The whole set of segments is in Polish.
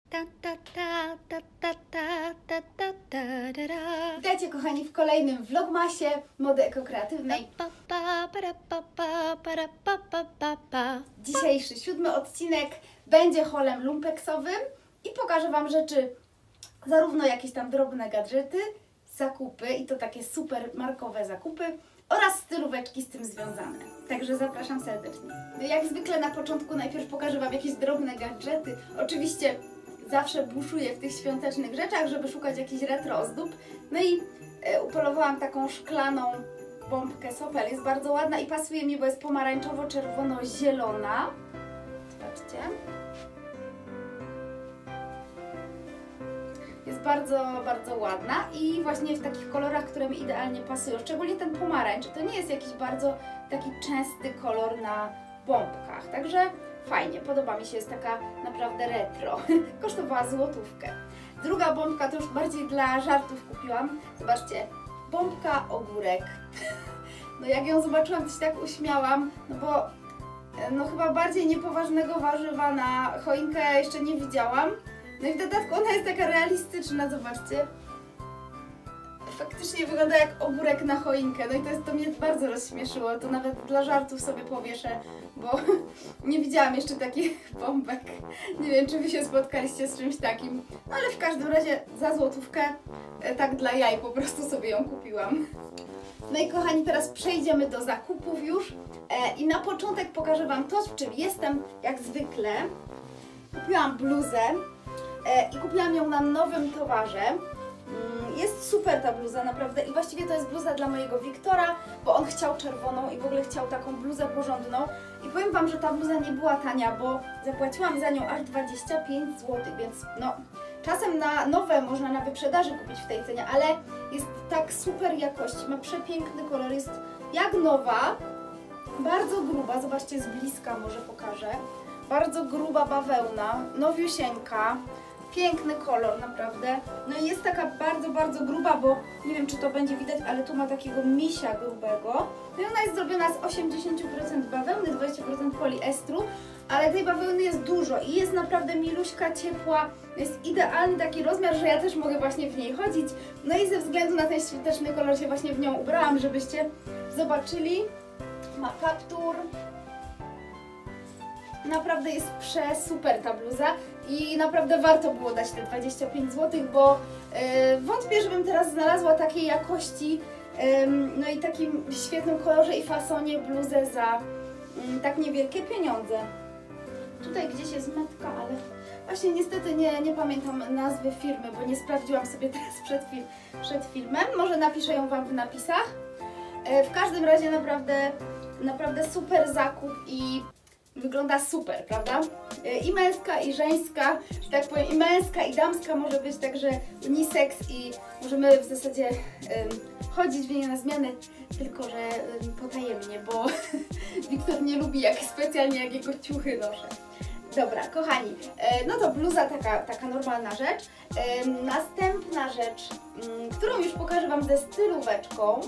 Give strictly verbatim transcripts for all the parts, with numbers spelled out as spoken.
Witajcie kochani w kolejnym vlogmasie mody ekokreatywnej. Dzisiejszy siódmy odcinek będzie haulem lumpeksowym i pokażę Wam rzeczy, zarówno jakieś tam drobne gadżety, zakupy i to takie super markowe zakupy oraz stylóweczki z tym związane. Także zapraszam serdecznie. Jak zwykle na początku najpierw pokażę Wam jakieś drobne gadżety. Oczywiście zawsze buszuję w tych świątecznych rzeczach, żeby szukać jakichś retro ozdób. No i e, upolowałam taką szklaną bombkę Sopel. Jest bardzo ładna i pasuje mi, bo jest pomarańczowo-czerwono-zielona. Zobaczcie. Jest bardzo, bardzo ładna i właśnie w takich kolorach, które mi idealnie pasują. Szczególnie ten pomarańcz. To nie jest jakiś bardzo taki częsty kolor na bombkach. Także fajnie, podoba mi się, jest taka naprawdę retro. Kosztowała złotówkę. Druga bombka to już bardziej dla żartów kupiłam. Zobaczcie, bombka ogórek. No jak ją zobaczyłam, to się tak uśmiałam, no bo no chyba bardziej niepoważnego warzywa na choinkę jeszcze nie widziałam. No i w dodatku ona jest taka realistyczna, zobaczcie. Faktycznie wygląda jak ogórek na choinkę, no i to, jest, to mnie bardzo rozśmieszyło, to nawet dla żartów sobie powieszę, bo nie widziałam jeszcze takich bombek. Nie wiem, czy Wy się spotkaliście z czymś takim, no ale w każdym razie za złotówkę, tak dla jaj po prostu sobie ją kupiłam. No i kochani, teraz przejdziemy do zakupów już e, i na początek pokażę Wam to, w czym jestem, jak zwykle. Kupiłam bluzę e, i kupiłam ją na nowym towarze. Jest super ta bluza naprawdę i właściwie to jest bluza dla mojego Wiktora, bo on chciał czerwoną i w ogóle chciał taką bluzę porządną. I powiem Wam, że ta bluza nie była tania, bo zapłaciłam za nią aż dwadzieścia pięć złotych, więc no czasem na nowe można na wyprzedaży kupić w tej cenie, ale jest tak super jakości, ma przepiękny kolor, jest jak nowa, bardzo gruba, zobaczcie z bliska może pokażę, bardzo gruba bawełna, nowiusieńka. Piękny kolor, naprawdę. No i jest taka bardzo, bardzo gruba, bo nie wiem, czy to będzie widać, ale tu ma takiego misia grubego. No i ona jest zrobiona z osiemdziesiąt procent bawełny, dwadzieścia procent poliestru, ale tej bawełny jest dużo i jest naprawdę miluśka, ciepła. Jest idealny taki rozmiar, że ja też mogę właśnie w niej chodzić. No i ze względu na ten świąteczny kolor się właśnie w nią ubrałam, żebyście zobaczyli. Ma kaptur. Naprawdę jest przesuper ta bluza i naprawdę warto było dać te dwadzieścia pięć złotych, bo yy, wątpię, żebym teraz znalazła takiej jakości, yy, no i takim świetnym kolorze i fasonie bluzę za yy, tak niewielkie pieniądze. Tutaj gdzieś jest metka, ale właśnie niestety nie, nie pamiętam nazwy firmy, bo nie sprawdziłam sobie teraz przed, film, przed filmem. Może napiszę ją Wam w napisach. Yy, w każdym razie naprawdę, naprawdę super zakup i wygląda super, prawda? I męska, i żeńska, że tak powiem, i męska, i damska może być, także unisex i możemy w zasadzie um, chodzić w niej na zmiany, tylko że um, potajemnie, bo Wiktor nie lubi jak specjalnie jak jego ciuchy noszę. Dobra, kochani, e, no to bluza taka, taka normalna rzecz. E, następna rzecz, m, którą już pokażę Wam ze stylóweczką,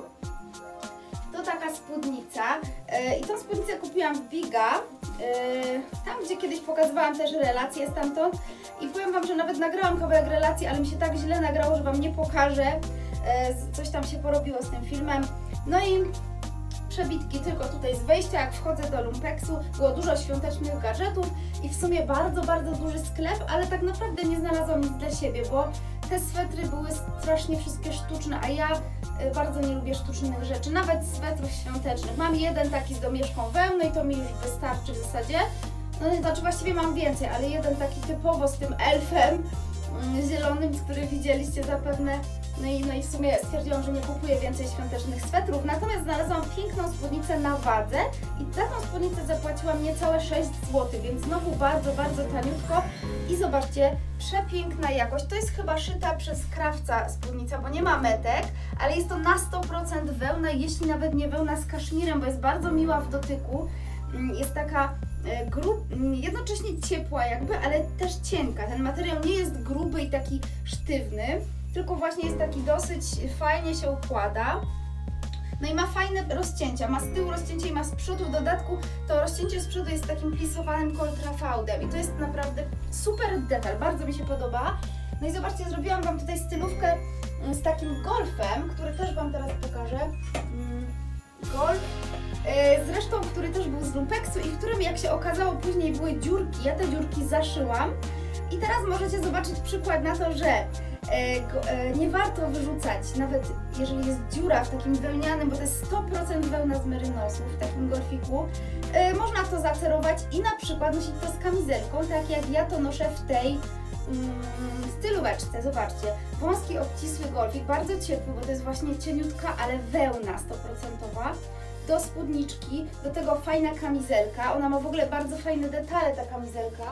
to taka spódnica yy, i tą spódnicę kupiłam w Biga, yy, tam gdzie kiedyś pokazywałam też relacje stamtąd i powiem Wam, że nawet nagrałam kawałek relacji, ale mi się tak źle nagrało, że Wam nie pokażę, yy, coś tam się porobiło z tym filmem. No i przebitki tylko tutaj z wejścia, jak wchodzę do lumpeksu, było dużo świątecznych gadżetów i w sumie bardzo, bardzo duży sklep, ale tak naprawdę nie znalazłam nic dla siebie, bo te swetry były strasznie wszystkie sztuczne, a ja bardzo nie lubię sztucznych rzeczy, nawet swetrów świątecznych. Mam jeden taki z domieszką wełny i to mi już wystarczy w zasadzie. No znaczy właściwie mam więcej, ale jeden taki typowo z tym elfem mm, zielonym, który widzieliście zapewne. No i, no i w sumie stwierdziłam, że nie kupuję więcej świątecznych swetrów. Natomiast znalazłam piękną spódnicę na wadze i za tą spódnicę zapłaciłam niecałe sześć złotych, więc znowu bardzo, bardzo taniutko. I zobaczcie, przepiękna jakość. To jest chyba szyta przez krawca spódnica, bo nie ma metek, ale jest to na sto procent wełna, jeśli nawet nie wełna z kaszmirem, bo jest bardzo miła w dotyku. Jest taka grub, jednocześnie ciepła jakby, ale też cienka. Ten materiał nie jest gruby i taki sztywny, tylko właśnie jest taki dosyć fajnie się układa. No i ma fajne rozcięcia, ma z tyłu rozcięcie i ma z przodu. W dodatku to rozcięcie z przodu jest takim plisowanym kontrafaudem i to jest naprawdę super detal, bardzo mi się podoba. No i zobaczcie, zrobiłam Wam tutaj stylówkę z takim golfem, który też Wam teraz pokażę. Golf, zresztą który też był z lumpeksu i w którym, jak się okazało, później były dziurki. Ja te dziurki zaszyłam i teraz możecie zobaczyć przykład na to, że nie warto wyrzucać, nawet jeżeli jest dziura w takim wełnianym, bo to jest sto procent wełna z merynosu w takim golfiku. Można to zacerować i na przykład nosić to z kamizelką, tak jak ja to noszę w tej stylóweczce. Zobaczcie, wąski, obcisły golfik, bardzo ciepły, bo to jest właśnie cieniutka, ale wełna sto procent. Do spódniczki, do tego fajna kamizelka. Ona ma w ogóle bardzo fajne detale, ta kamizelka.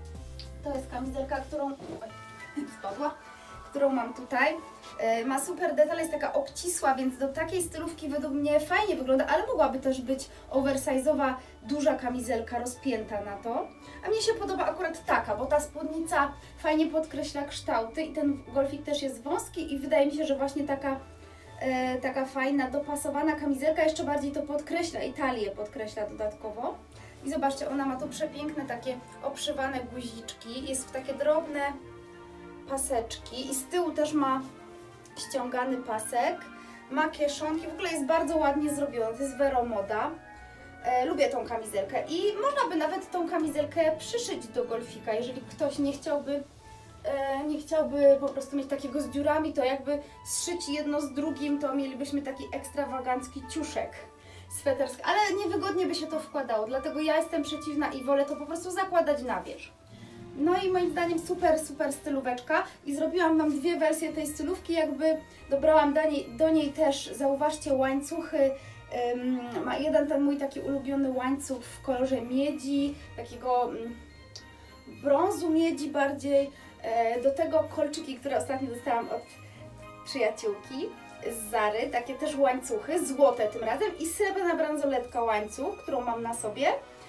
To jest kamizelka, którą... Oj, spadła. Którą mam tutaj. Yy, ma super detale, jest taka obcisła, więc do takiej stylówki według mnie fajnie wygląda, ale mogłaby też być oversize'owa, duża kamizelka rozpięta na to. A mnie się podoba akurat taka, bo ta spódnica fajnie podkreśla kształty i ten golfik też jest wąski i wydaje mi się, że właśnie taka, yy, taka fajna, dopasowana kamizelka jeszcze bardziej to podkreśla i talię podkreśla dodatkowo. I zobaczcie, ona ma tu przepiękne takie obszywane guziczki, jest w takie drobne paseczki i z tyłu też ma ściągany pasek, ma kieszonki, w ogóle jest bardzo ładnie zrobiona, to jest Vero Moda. E, lubię tą kamizelkę i można by nawet tą kamizelkę przyszyć do golfika, jeżeli ktoś nie chciałby, e, nie chciałby po prostu mieć takiego z dziurami, to jakby zszyć jedno z drugim, to mielibyśmy taki ekstrawagancki ciuszek sweterski, ale niewygodnie by się to wkładało, dlatego ja jestem przeciwna i wolę to po prostu zakładać na wierzch. No i moim zdaniem super, super stylóweczka i zrobiłam Wam dwie wersje tej stylówki, jakby dobrałam do niej, do niej też, zauważcie, łańcuchy. Um, ma jeden ten mój taki ulubiony łańcuch w kolorze miedzi, takiego um, brązu miedzi bardziej. E, do tego kolczyki, które ostatnio dostałam od przyjaciółki z Zary, takie też łańcuchy, złote tym razem i srebrna bransoletka łańcuch, którą mam na sobie.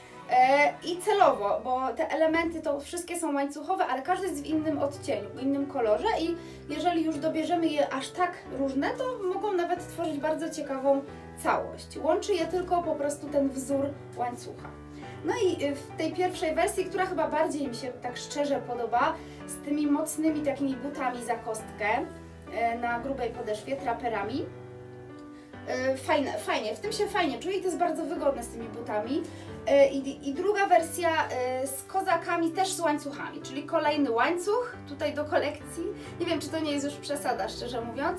E, I celowo, bo te elementy to wszystkie są łańcuchowe, ale każdy jest w innym odcieniu, w innym kolorze i jeżeli już dobierzemy je aż tak różne, to mogą nawet tworzyć bardzo ciekawą całość. Łączy je tylko po prostu ten wzór łańcucha. No i w tej pierwszej wersji, która chyba bardziej mi się tak szczerze podoba, z tymi mocnymi takimi butami za kostkę e, na grubej podeszwie, traperami. Fajne, fajnie, w tym się fajnie czuję i to jest bardzo wygodne z tymi butami. I, i druga wersja z kozakami, też z łańcuchami, czyli kolejny łańcuch tutaj do kolekcji. Nie wiem, czy to nie jest już przesada, szczerze mówiąc.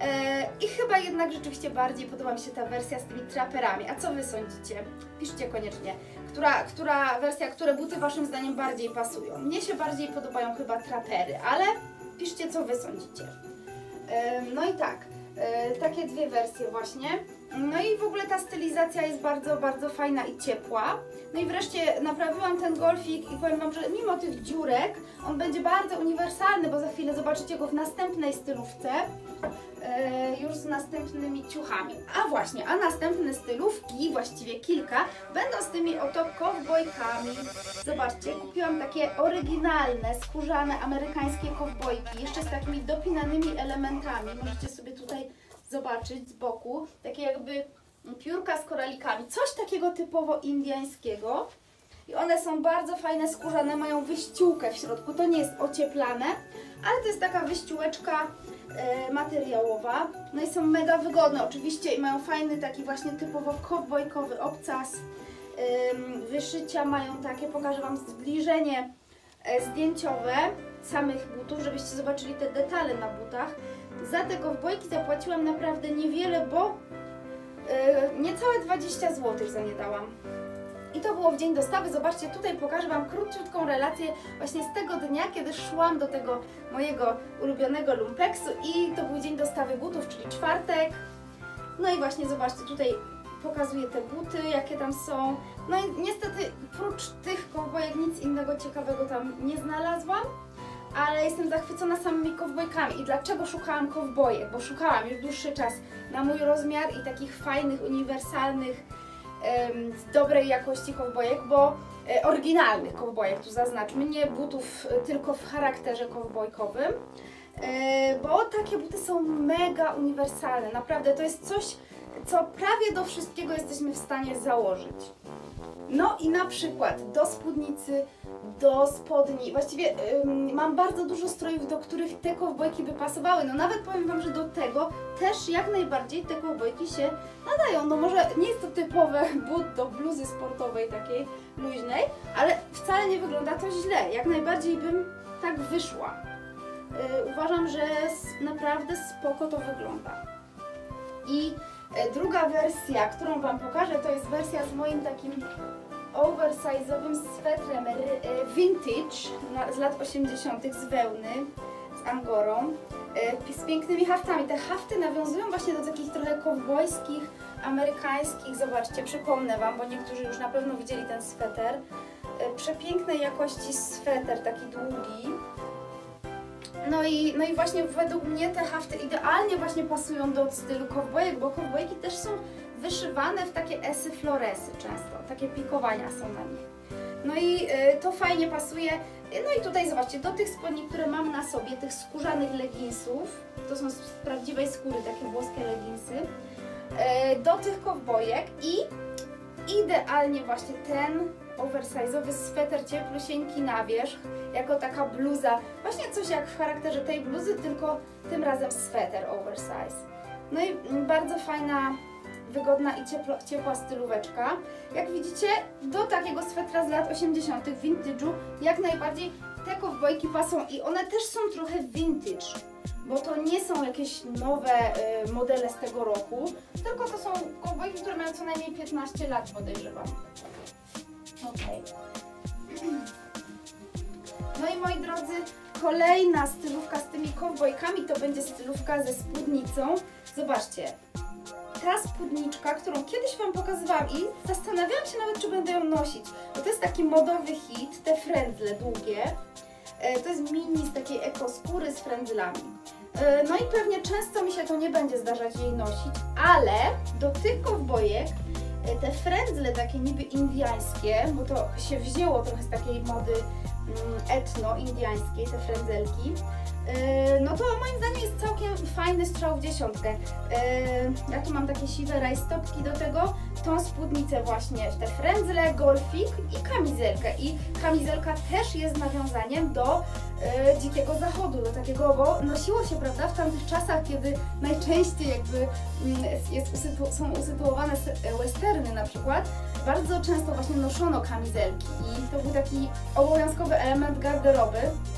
I chyba jednak rzeczywiście bardziej podoba mi się ta wersja z tymi traperami. A co Wy sądzicie? Piszcie koniecznie, która, która wersja, które buty Waszym zdaniem bardziej pasują. Mnie się bardziej podobają chyba trapery, ale piszcie, co Wy sądzicie. No i tak. Takie dwie wersje właśnie. No i w ogóle ta stylizacja jest bardzo, bardzo fajna i ciepła. No i wreszcie naprawiłam ten golfik i powiem Wam, że mimo tych dziurek on będzie bardzo uniwersalny, bo za chwilę zobaczycie go w następnej stylówce yy, już z następnymi ciuchami. A właśnie, a następne stylówki, właściwie kilka, będą z tymi oto kowbojkami. Zobaczcie, kupiłam takie oryginalne, skórzane, amerykańskie kowbojki, jeszcze z takimi dopinanymi elementami. Możecie sobie tutaj zobaczyć z boku, takie jakby piórka z koralikami, coś takiego typowo indyjskiego i one są bardzo fajne, skórzane, mają wyściółkę w środku, to nie jest ocieplane, ale to jest taka wyściółeczka e, materiałowa, no i są mega wygodne oczywiście i mają fajny taki właśnie typowo kowbojkowy obcas, e, wyszycia mają takie, pokażę Wam zbliżenie e, zdjęciowe samych butów, żebyście zobaczyli te detale na butach. Za te kowbojki zapłaciłam naprawdę niewiele, bo yy, niecałe dwadzieścia złotych za nie dałam. I to było w dzień dostawy. Zobaczcie, tutaj pokażę Wam króciutką relację właśnie z tego dnia, kiedy szłam do tego mojego ulubionego lumpeksu i to był dzień dostawy butów, czyli czwartek. No i właśnie zobaczcie, tutaj pokazuję te buty, jakie tam są. No i niestety prócz tych kowbojek nic innego ciekawego tam nie znalazłam. Ale jestem zachwycona samymi kowbojkami. I dlaczego szukałam kowbojek? Bo szukałam już dłuższy czas na mój rozmiar i takich fajnych, uniwersalnych, em, z dobrej jakości kowbojek, bo e, oryginalnych kowbojek, tu zaznaczmy, nie butów e, tylko w charakterze kowbojkowym, e, bo takie buty są mega uniwersalne. Naprawdę to jest coś, co prawie do wszystkiego jesteśmy w stanie założyć. No i na przykład do spódnicy, do spodni, właściwie ym, mam bardzo dużo strojów, do których te kowbojki by pasowały. No nawet powiem Wam, że do tego też jak najbardziej te kowbojki się nadają. No może nie jest to typowe but do bluzy sportowej takiej luźnej, ale wcale nie wygląda to źle. Jak najbardziej bym tak wyszła. Yy, uważam, że naprawdę spoko to wygląda. I druga wersja, którą Wam pokażę, to jest wersja z moim takim oversize'owym swetrem vintage z lat osiemdziesiątych z wełny, z angorą, z pięknymi haftami. Te hafty nawiązują właśnie do takich trochę kowbojskich, amerykańskich. Zobaczcie, przypomnę Wam, bo niektórzy już na pewno widzieli ten sweter. Przepięknej jakości sweter, taki długi. No i, no i właśnie według mnie te hafty idealnie właśnie pasują do stylu kowbojek, bo kowbojki też są wyszywane w takie esy floresy często, takie pikowania są na nich. No i y, to fajnie pasuje. No i tutaj zobaczcie, do tych spodni, które mam na sobie, tych skórzanych leginsów, to są z prawdziwej skóry, takie włoskie leginsy, y, do tych kowbojek i idealnie właśnie ten oversize'owy sweter cieplusieńki na wierzch, jako taka bluza, właśnie coś jak w charakterze tej bluzy, tylko tym razem sweter oversize. No i bardzo fajna, wygodna i ciepło, ciepła stylóweczka. Jak widzicie, do takiego swetra z lat osiemdziesiątych vintage'u jak najbardziej te kowbojki pasą i one też są trochę vintage, bo to nie są jakieś nowe y, modele z tego roku, tylko to są kowbojki, które mają co najmniej piętnaście lat, podejrzewam. Okay. No i moi drodzy, kolejna stylówka z tymi kowbojkami to będzie stylówka ze spódnicą. Zobaczcie, ta spódniczka, którą kiedyś Wam pokazywałam i zastanawiałam się nawet, czy będę ją nosić, bo to jest taki modowy hit, te frędzle długie. To jest mini z takiej ekoskóry z frędzlami. No i pewnie często mi się to nie będzie zdarzać jej nosić, ale do tych kowbojek te frędzle takie niby indyjskie, bo to się wzięło trochę z takiej mody etno-indyjskiej, te frędzelki, no to moim zdaniem jest całkiem fajny strzał w dziesiątkę. Ja tu mam takie siwe rajstopki do tego, tą spódnicę właśnie w te frędzle, golfik i kamizelkę. I kamizelka też jest nawiązaniem do e, dzikiego zachodu, do takiego, bo nosiło się, prawda, w tamtych czasach, kiedy najczęściej jakby jest usytu są usytuowane westerny na przykład, bardzo często właśnie noszono kamizelki i to był taki obowiązkowy element garderoby.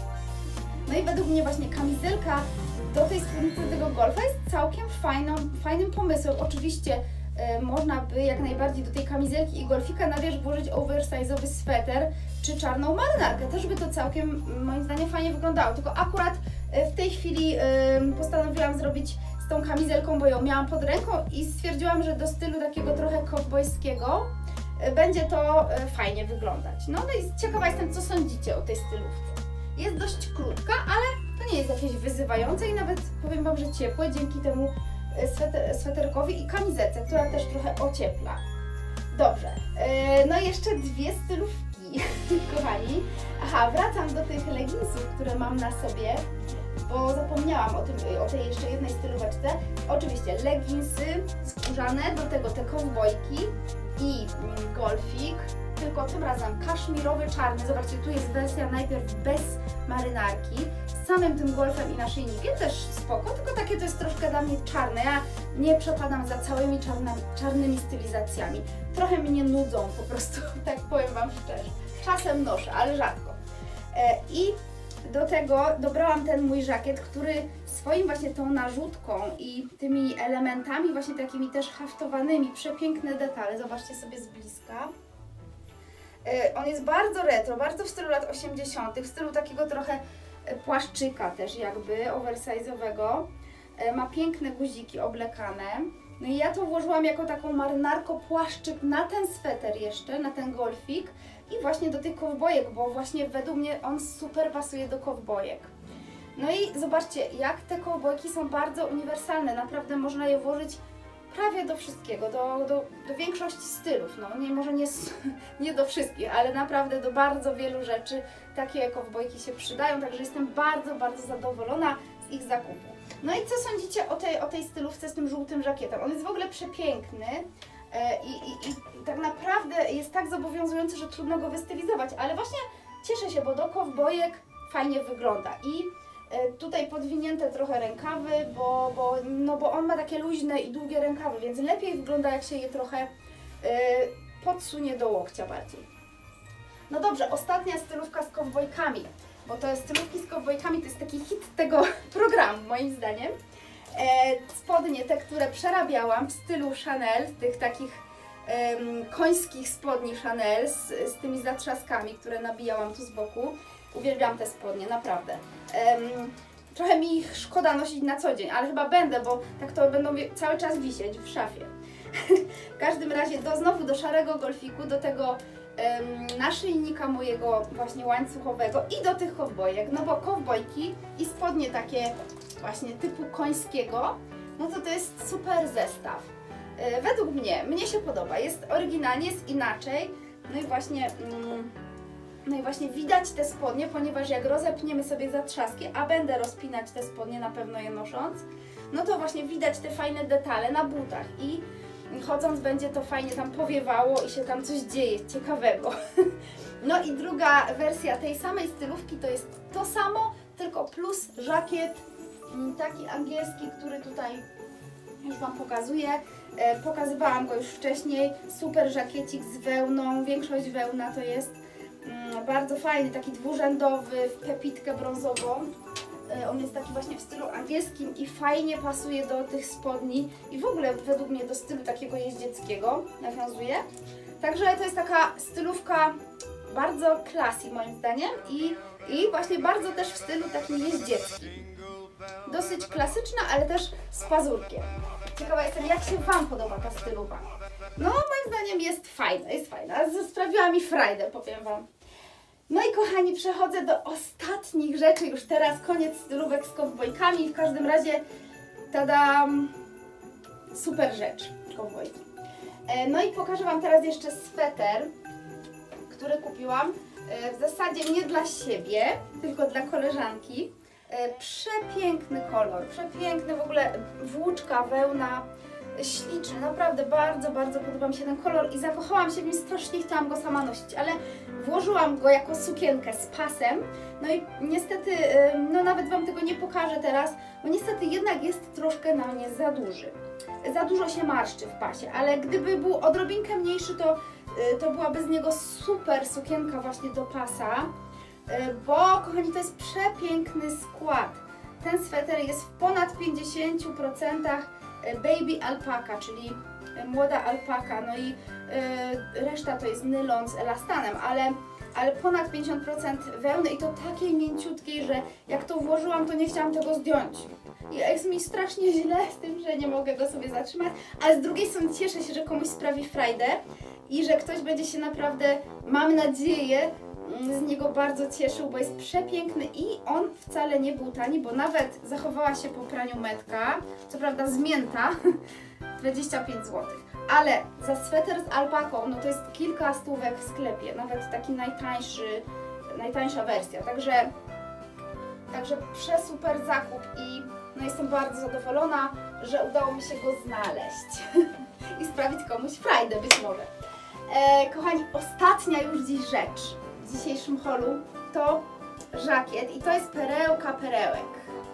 No i według mnie właśnie kamizelka do tej spódnicy tego golfa jest całkiem fajną, fajnym pomysłem. Oczywiście e, można by jak najbardziej do tej kamizelki i golfika na wierzch włożyć oversize'owy sweter czy czarną marynarkę. Też by to całkiem moim zdaniem fajnie wyglądało. Tylko akurat e, w tej chwili e, postanowiłam zrobić z tą kamizelką, bo ją miałam pod ręką i stwierdziłam, że do stylu takiego trochę kowbojskiego e, będzie to e, fajnie wyglądać. No, no i ciekawa jestem, co sądzicie o tej stylówce. Jest dość krótka, ale to nie jest jakieś wyzywające i nawet powiem Wam, że ciepłe dzięki temu sweter, sweterkowi i kamizelce, która też trochę ociepla. Dobrze, yy, no i jeszcze dwie stylówki, kochani. Aha, wracam do tych leginsów, które mam na sobie, bo zapomniałam o, tym, o tej jeszcze jednej stylóweczce. Oczywiście leginsy skórzane, do tego te kowbojki i mm, golfik. Tylko tym razem kaszmirowy, czarny. Zobaczcie, tu jest wersja najpierw bez marynarki, z samym tym golfem i naszyjnikiem, też spoko, tylko takie to jest troszkę dla mnie czarne. Ja nie przepadam za całymi czarna, czarnymi stylizacjami. Trochę mnie nudzą po prostu, tak powiem Wam szczerze. Czasem noszę, ale rzadko. E, I do tego dobrałam ten mój żakiet, który swoim właśnie tą narzutką i tymi elementami właśnie takimi też haftowanymi, przepiękne detale, zobaczcie sobie z bliska. On jest bardzo retro, bardzo w stylu lat osiemdziesiątych, w stylu takiego trochę płaszczyka też jakby, oversize'owego. Ma piękne guziki oblekane. No i ja to włożyłam jako taką marynarko płaszczyk na ten sweter jeszcze, na ten golfik i właśnie do tych kowbojek, bo właśnie według mnie on super pasuje do kowbojek. No i zobaczcie, jak te kowbojki są bardzo uniwersalne, naprawdę można je włożyć prawie do wszystkiego, do, do, do większości stylów, no nie, może nie, nie do wszystkich, ale naprawdę do bardzo wielu rzeczy takie kowbojki się przydają, także jestem bardzo, bardzo zadowolona z ich zakupu. No i co sądzicie o tej, o tej stylówce z tym żółtym żakietem? On jest w ogóle przepiękny e, i, i, i tak naprawdę jest tak zobowiązujący, że trudno go wystylizować, ale właśnie cieszę się, bo do kowbojek fajnie wygląda i tutaj podwinięte trochę rękawy, bo, bo, no bo on ma takie luźne i długie rękawy, więc lepiej wygląda, jak się je trochę y, podsunie do łokcia bardziej. No dobrze, ostatnia stylówka z kowbojkami, bo to stylówki z kowbojkami to jest taki hit tego programu, moim zdaniem. E, spodnie, te, które przerabiałam w stylu Chanel, tych takich um, końskich spodni Chanel z, z tymi zatrzaskami, które nabijałam tu z boku. Uwielbiam te spodnie, naprawdę. Um, trochę mi ich szkoda nosić na co dzień, ale chyba będę, bo tak to będą cały czas wisieć w szafie. W każdym razie do, znowu do szarego golfiku, do tego um, naszyjnika mojego właśnie łańcuchowego i do tych kowbojek, no bo kowbojki i spodnie takie właśnie typu końskiego, no to to jest super zestaw. E, według mnie, mnie się podoba, jest oryginalnie, jest inaczej, no i właśnie... Um, No i właśnie widać te spodnie, ponieważ jak rozepniemy sobie zatrzaski, a będę rozpinać te spodnie na pewno je nosząc, no to właśnie widać te fajne detale na butach i chodząc będzie to fajnie tam powiewało i się tam coś dzieje ciekawego. No i druga wersja tej samej stylówki to jest to samo, tylko plus żakiet taki angielski, który tutaj już Wam pokazuję. Pokazywałam go już wcześniej, super żakiecik z wełną, większość wełna to jest. Bardzo fajny, taki dwurzędowy, w pepitkę brązową. On jest taki właśnie w stylu angielskim i fajnie pasuje do tych spodni i w ogóle według mnie do stylu takiego jeździeckiego nawiązuje. Także to jest taka stylówka bardzo classy moim zdaniem i, i właśnie bardzo też w stylu takim jeździeckim. Dosyć klasyczna, ale też z pazurkiem. Ciekawa jestem, jak się Wam podoba ta stylowa. No, moim zdaniem jest fajna, jest fajna. Sprawiła mi frajdę, powiem Wam. No i kochani, przechodzę do ostatnich rzeczy. Już teraz koniec stylówek z kowbojkami. W każdym razie, tadam, super rzecz, kowbojki. No i pokażę Wam teraz jeszcze sweter, który kupiłam. W zasadzie nie dla siebie, tylko dla koleżanki. Przepiękny kolor, przepiękny w ogóle, włóczka, wełna, śliczny, naprawdę bardzo, bardzo podoba mi się ten kolor i zakochałam się w nim, strasznie chciałam go sama nosić, ale włożyłam go jako sukienkę z pasem, no i niestety, no nawet Wam tego nie pokażę teraz, bo niestety jednak jest troszkę na mnie za duży. Za dużo się marszczy w pasie, ale gdyby był odrobinkę mniejszy, to, to byłaby z niego super sukienka właśnie do pasa. Bo, kochani, to jest przepiękny skład. Ten sweter jest w ponad pięćdziesięciu procentach baby alpaka, czyli młoda alpaka, no i yy, reszta to jest nylon z elastanem, ale, ale ponad pięćdziesiąt procent wełny i to takiej mięciutkiej, że jak to włożyłam, to nie chciałam tego zdjąć. I jest mi strasznie źle z tym, że nie mogę go sobie zatrzymać, ale z drugiej strony cieszę się, że komuś sprawi frajdę i że ktoś będzie się naprawdę, mam nadzieję, z niego bardzo cieszył, bo jest przepiękny i on wcale nie był tani, bo nawet zachowała się po praniu metka, co prawda zmięta, dwadzieścia pięć złotych. Ale za sweter z alpaką, no to jest kilka stówek w sklepie, nawet taki najtańszy, najtańsza wersja, także, także przesuper zakup i no jestem bardzo zadowolona, że udało mi się go znaleźć i sprawić komuś frajdę być może. E, kochani, ostatnia już dziś rzecz w dzisiejszym holu to żakiet i to jest perełka perełek.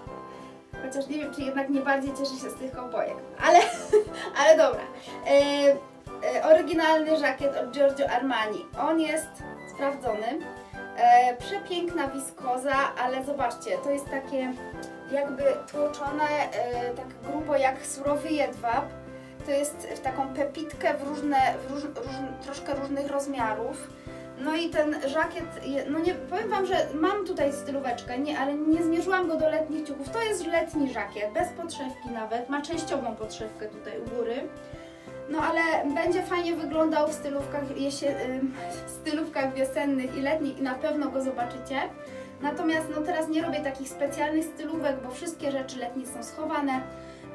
Chociaż nie wiem, czy jednak nie bardziej cieszę się z tych kowbojek, ale, ale dobra. E, e, oryginalny żakiet od Giorgio Armani. On jest sprawdzony. E, przepiękna wiskoza, ale zobaczcie, to jest takie jakby tłoczone e, tak grubo jak surowy jedwab. To jest w taką pepitkę w różne, w róż, róż, troszkę różnych rozmiarów. No i ten żakiet, no nie powiem Wam, że mam tutaj stylóweczkę, nie, ale nie zmierzyłam go do letnich ciuchów. To jest letni żakiet, bez podszewki nawet, ma częściową podszewkę tutaj u góry. No ale będzie fajnie wyglądał w stylówkach, jesie, stylówkach wiosennych i letnich i na pewno go zobaczycie. Natomiast no teraz nie robię takich specjalnych stylówek, bo wszystkie rzeczy letnie są schowane.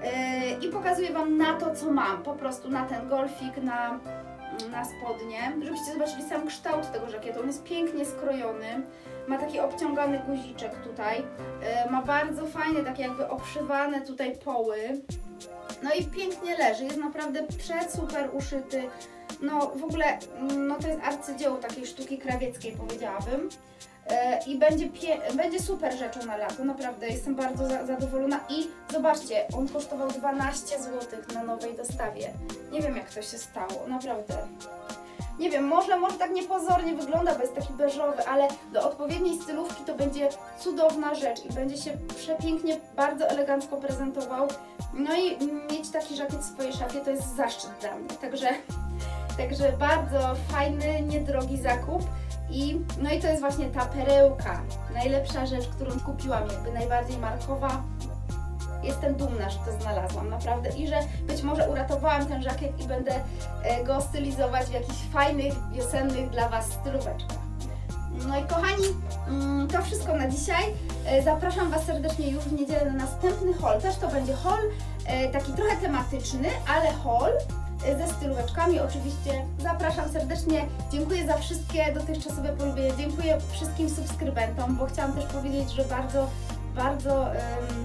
Yy, I pokazuję Wam na to, co mam, po prostu na ten golfik, na, na spodnie, żebyście zobaczyli sam kształt tego żakietu. On jest pięknie skrojony, ma taki obciągany guziczek tutaj, yy, ma bardzo fajne, takie jakby obszywane tutaj poły, no i pięknie leży, jest naprawdę przesuper uszyty, no w ogóle no to jest arcydzieło takiej sztuki krawieckiej, powiedziałabym. I będzie, będzie super rzeczą na lato, naprawdę jestem bardzo za zadowolona i zobaczcie, on kosztował dwanaście złotych na nowej dostawie. Nie wiem, jak to się stało, naprawdę. Nie wiem, może, może tak niepozornie wygląda, bo jest taki beżowy, ale do odpowiedniej stylówki to będzie cudowna rzecz i będzie się przepięknie, bardzo elegancko prezentował. No i mieć taki żakiet w swojej szafie to jest zaszczyt dla mnie, także, także bardzo fajny, niedrogi zakup. I, no i to jest właśnie ta perełka, najlepsza rzecz, którą kupiłam, jakby najbardziej markowa. Jestem dumna, że to znalazłam, naprawdę, i że być może uratowałam ten żakiet i będę go stylizować w jakichś fajnych, wiosennych dla Was stylóweczkach. No i kochani, to wszystko na dzisiaj. Zapraszam Was serdecznie już w niedzielę na następny haul. Też to będzie haul taki trochę tematyczny, ale haul ze stylóweczkami oczywiście. Zapraszam serdecznie, dziękuję za wszystkie dotychczasowe polubienia, dziękuję wszystkim subskrybentom, bo chciałam też powiedzieć, że bardzo, bardzo um,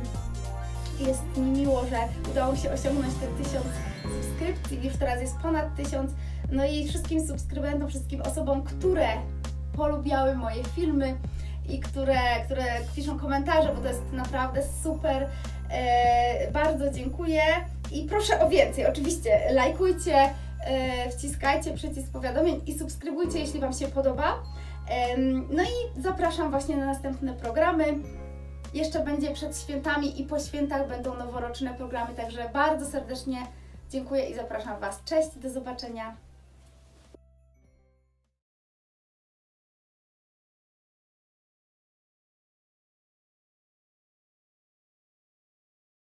jest mi miło, że udało mi się osiągnąć ten tysiąc subskrypcji, już teraz jest ponad tysiąc, no i wszystkim subskrybentom, wszystkim osobom, które polubiały moje filmy i które, które piszą komentarze, bo to jest naprawdę super, e, bardzo dziękuję. I proszę o więcej, oczywiście lajkujcie, e, wciskajcie przycisk powiadomień i subskrybujcie, jeśli Wam się podoba. E, no i zapraszam właśnie na następne programy. Jeszcze będzie przed świętami i po świętach będą noworoczne programy, także bardzo serdecznie dziękuję i zapraszam Was. Cześć, do zobaczenia.